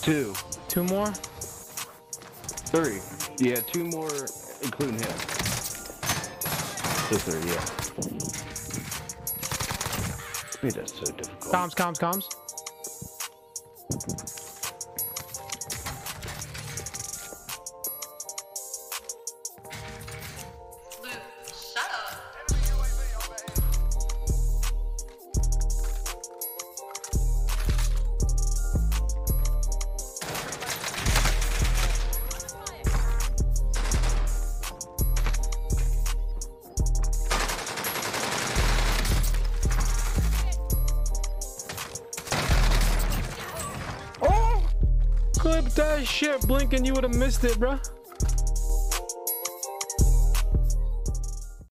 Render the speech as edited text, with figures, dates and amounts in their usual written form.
Two. Two more? Three. Yeah, two more, including him. So three, yeah. Made that so difficult. Comms. Luke, shut up. Oh! Clip that shit, Blinking. You would have missed it, bruh.